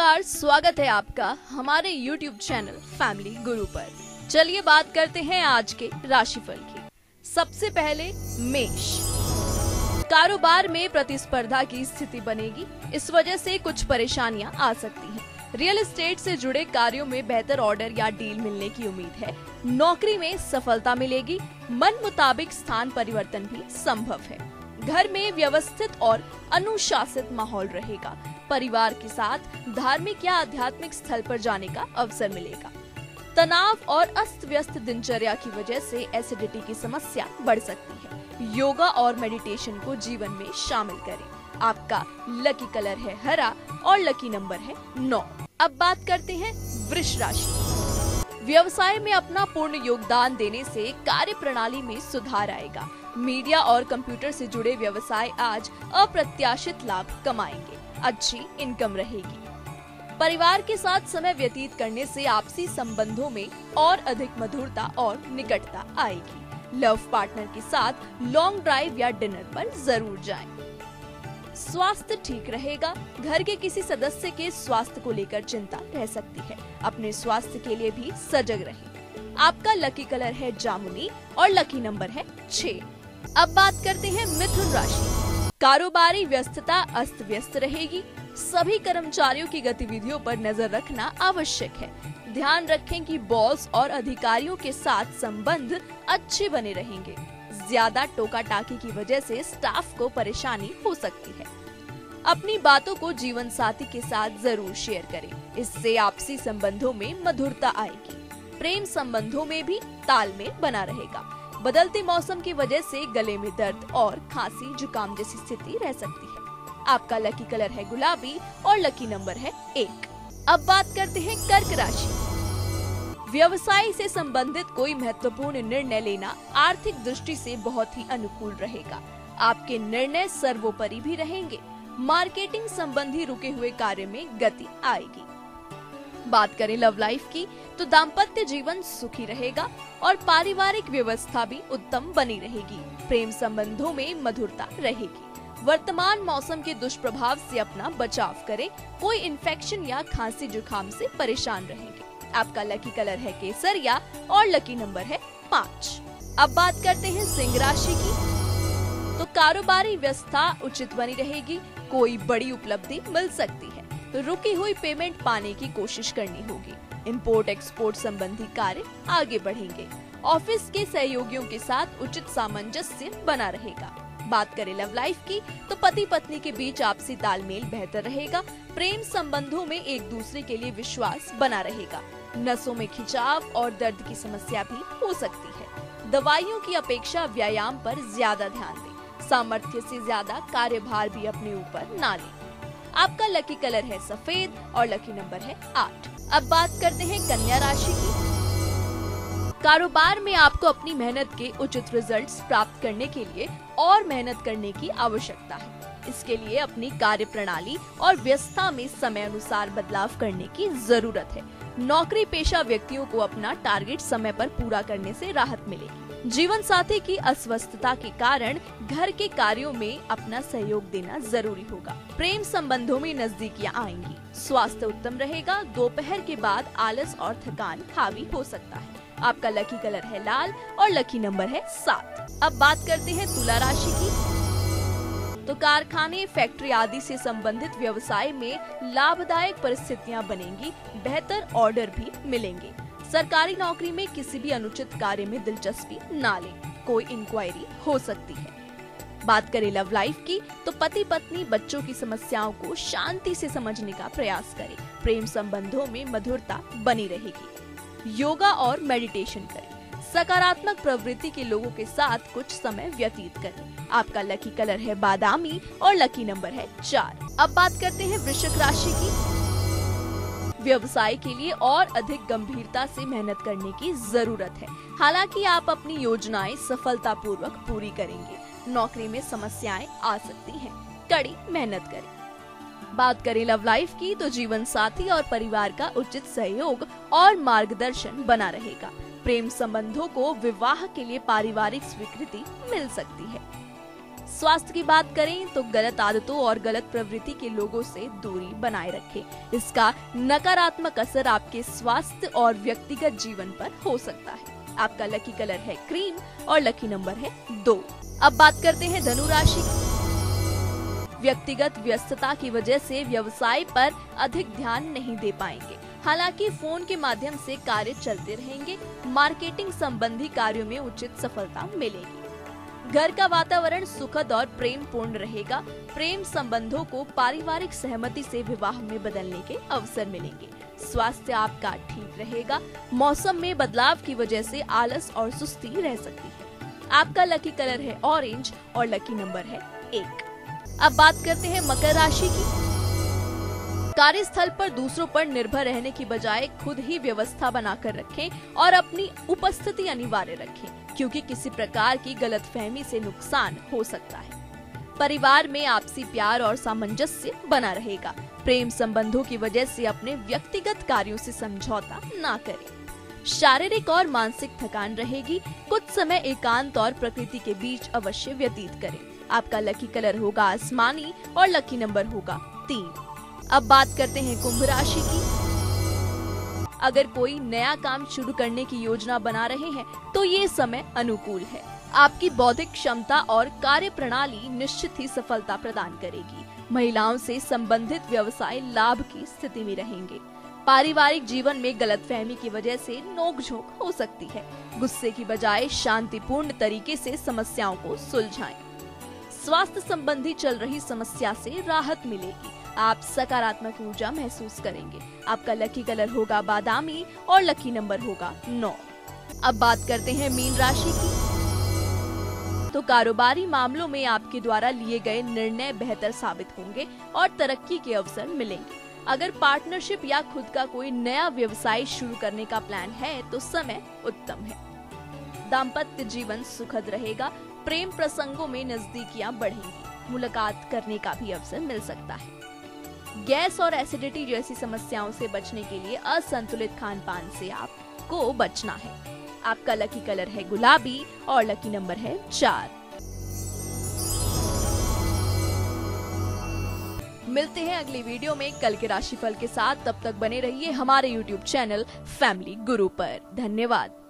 नमस्कार, स्वागत है आपका हमारे YouTube चैनल फैमिली गुरु पर। चलिए बात करते हैं आज के राशिफल की। सबसे पहले मेष। कारोबार में प्रतिस्पर्धा की स्थिति बनेगी, इस वजह से कुछ परेशानियां आ सकती हैं। रियल एस्टेट से जुड़े कार्यों में बेहतर ऑर्डर या डील मिलने की उम्मीद है। नौकरी में सफलता मिलेगी, मन मुताबिक स्थान परिवर्तन भी संभव है। घर में व्यवस्थित और अनुशासित माहौल रहेगा। परिवार के साथ धार्मिक या आध्यात्मिक स्थल पर जाने का अवसर मिलेगा। तनाव और अस्त व्यस्त दिनचर्या की वजह से एसिडिटी की समस्या बढ़ सकती है। योगा और मेडिटेशन को जीवन में शामिल करें। आपका लकी कलर है हरा और लकी नंबर है 9। अब बात करते हैं वृष राशि। व्यवसाय में अपना पूर्ण योगदान देने से कार्य प्रणाली में सुधार आएगा। मीडिया और कंप्यूटर से जुड़े व्यवसाय आज अप्रत्याशित लाभ कमाएंगे। अच्छी इनकम रहेगी। परिवार के साथ समय व्यतीत करने से आपसी संबंधों में और अधिक मधुरता और निकटता आएगी। लव पार्टनर के साथ लॉन्ग ड्राइव या डिनर पर जरूर जाएं। स्वास्थ्य ठीक रहेगा। घर के किसी सदस्य के स्वास्थ्य को लेकर चिंता रह सकती है। अपने स्वास्थ्य के लिए भी सजग रहें। आपका लकी कलर है जामुनी और लकी नंबर है 6। अब बात करते हैं मिथुन राशि। कारोबारी व्यस्तता अस्त व्यस्त रहेगी। सभी कर्मचारियों की गतिविधियों पर नजर रखना आवश्यक है। ध्यान रखें कि बॉस और अधिकारियों के साथ संबंध अच्छे बने रहेंगे। ज्यादा टोका टाकी की वजह से स्टाफ को परेशानी हो सकती है। अपनी बातों को जीवन साथी के साथ जरूर शेयर करें, इससे आपसी संबंधों में मधुरता आएगी। प्रेम संबंधों में भी तालमेल बना रहेगा। बदलते मौसम की वजह से गले में दर्द और खांसी जुकाम जैसी स्थिति रह सकती है। आपका लकी कलर है गुलाबी और लकी नंबर है 1। अब बात करते हैं कर्क राशि। व्यवसाय से संबंधित कोई महत्वपूर्ण निर्णय लेना आर्थिक दृष्टि से बहुत ही अनुकूल रहेगा। आपके निर्णय सर्वोपरि भी रहेंगे। मार्केटिंग संबंधी रुके हुए कार्य में गति आएगी। बात करें लव लाइफ की, तो दाम्पत्य जीवन सुखी रहेगा और पारिवारिक व्यवस्था भी उत्तम बनी रहेगी। प्रेम संबंधों में मधुरता रहेगी। वर्तमान मौसम के दुष्प्रभाव से अपना बचाव करें। कोई इन्फेक्शन या खांसी जुकाम से परेशान रहेंगे। आपका लकी कलर है केसरिया और लकी नंबर है 5। अब बात करते हैं सिंह राशि की, तो कारोबारी व्यवस्था उचित बनी रहेगी। कोई बड़ी उपलब्धि मिल सकती है। रुकी हुई पेमेंट पाने की कोशिश करनी होगी। इंपोर्ट एक्सपोर्ट संबंधी कार्य आगे बढ़ेंगे। ऑफिस के सहयोगियों के साथ उचित सामंजस्य बना रहेगा। बात करें लव लाइफ की, तो पति पत्नी के बीच आपसी तालमेल बेहतर रहेगा। प्रेम संबंधों में एक दूसरे के लिए विश्वास बना रहेगा। नसों में खिंचाव और दर्द की समस्या भी हो सकती है। दवाइयों की अपेक्षा व्यायाम पर ज्यादा ध्यान दें। सामर्थ्य से ज्यादा कार्यभार भी अपने ऊपर ना लें। आपका लकी कलर है सफेद और लकी नंबर है 8। अब बात करते हैं कन्या राशि की। कारोबार में आपको अपनी मेहनत के उचित रिजल्ट्स प्राप्त करने के लिए और मेहनत करने की आवश्यकता है। इसके लिए अपनी कार्य प्रणाली और व्यस्तता में समय अनुसार बदलाव करने की जरूरत है। नौकरी पेशा व्यक्तियों को अपना टारगेट समय पर पूरा करने से राहत मिलेगी। जीवन साथी की अस्वस्थता के कारण घर के कार्यों में अपना सहयोग देना जरूरी होगा। प्रेम संबंधों में नजदीकियां आएंगी। स्वास्थ्य उत्तम रहेगा। दोपहर के बाद आलस और थकान हावी हो सकता है। आपका लकी कलर है लाल और लकी नंबर है 7। अब बात करते हैं तुला राशि की, तो कारखाने फैक्ट्री आदि से संबंधित व्यवसाय में लाभदायक परिस्थितियां बनेंगी। बेहतर ऑर्डर भी मिलेंगे। सरकारी नौकरी में किसी भी अनुचित कार्य में दिलचस्पी ना लें। कोई इंक्वायरी हो सकती है। बात करें लव लाइफ की, तो पति पत्नी बच्चों की समस्याओं को शांति से समझने का प्रयास करें। प्रेम संबंधों में मधुरता बनी रहेगी। योगा और मेडिटेशन करें। सकारात्मक प्रवृत्ति के लोगों के साथ कुछ समय व्यतीत करें। आपका लकी कलर है बादामी और लकी नंबर है 4। अब बात करते हैं वृश्चिक राशि की। व्यवसाय के लिए और अधिक गंभीरता से मेहनत करने की जरूरत है। हालांकि आप अपनी योजनाएं सफलतापूर्वक पूरी करेंगे। नौकरी में समस्याएं आ सकती हैं। कड़ी मेहनत करें। बात करें लव लाइफ की, तो जीवन साथी और परिवार का उचित सहयोग और मार्गदर्शन बना रहेगा। प्रेम संबंधों को विवाह के लिए पारिवारिक स्वीकृति मिल सकती है। स्वास्थ्य की बात करें तो गलत आदतों और गलत प्रवृत्ति के लोगों से दूरी बनाए रखें। इसका नकारात्मक असर आपके स्वास्थ्य और व्यक्तिगत जीवन पर हो सकता है। आपका लकी कलर है क्रीम और लकी नंबर है 2। अब बात करते हैं धनु राशि की। व्यक्तिगत व्यस्तता की वजह से व्यवसाय पर अधिक ध्यान नहीं दे पाएंगे। हालांकि फोन के माध्यम से कार्य चलते रहेंगे। मार्केटिंग संबंधी कार्यों में उचित सफलता मिलेगी। घर का वातावरण सुखद और प्रेम पूर्ण रहेगा। प्रेम संबंधों को पारिवारिक सहमति से विवाह में बदलने के अवसर मिलेंगे। स्वास्थ्य आपका ठीक रहेगा। मौसम में बदलाव की वजह से आलस और सुस्ती रह सकती है। आपका लकी कलर है ऑरेंज और लकी नंबर है 1। अब बात करते हैं मकर राशि की। कार्यस्थल पर दूसरों पर निर्भर रहने की बजाय खुद ही व्यवस्था बनाकर रखें और अपनी उपस्थिति अनिवार्य रखें, क्योंकि किसी प्रकार की गलतफहमी से नुकसान हो सकता है। परिवार में आपसी प्यार और सामंजस्य बना रहेगा। प्रेम संबंधों की वजह से अपने व्यक्तिगत कार्यों से समझौता ना करें। शारीरिक और मानसिक थकान रहेगी। कुछ समय एकांत और प्रकृति के बीच अवश्य व्यतीत करें। आपका लकी कलर होगा आसमानी और लकी नंबर होगा 3। अब बात करते हैं कुंभ राशि की। अगर कोई नया काम शुरू करने की योजना बना रहे हैं तो ये समय अनुकूल है। आपकी बौद्धिक क्षमता और कार्य प्रणाली निश्चित ही सफलता प्रदान करेगी। महिलाओं से संबंधित व्यवसाय लाभ की स्थिति में रहेंगे। पारिवारिक जीवन में गलतफहमी की वजह से नोकझोंक हो सकती है। गुस्से की बजाय शांतिपूर्ण तरीके से समस्याओं को सुलझाएं। स्वास्थ्य संबंधी चल रही समस्या से राहत मिलेगी। आप सकारात्मक ऊर्जा महसूस करेंगे। आपका लकी कलर होगा बादामी और लकी नंबर होगा 9। अब बात करते हैं मीन राशि की। तो कारोबारी मामलों में आपके द्वारा लिए गए निर्णय बेहतर साबित होंगे और तरक्की के अवसर मिलेंगे। अगर पार्टनरशिप या खुद का कोई नया व्यवसाय शुरू करने का प्लान है तो समय उत्तम है। दाम्पत्य जीवन सुखद रहेगा। प्रेम प्रसंगों में नजदीकियां बढ़ेंगी। मुलाकात करने का भी अवसर मिल सकता है। गैस और एसिडिटी जैसी समस्याओं से बचने के लिए असंतुलित खान-पान से आपको बचना है। आपका लकी कलर है गुलाबी और लकी नंबर है 4। मिलते हैं अगली वीडियो में कल के राशिफल के साथ। तब तक बने रहिए हमारे YouTube चैनल फैमिली गुरु पर। धन्यवाद।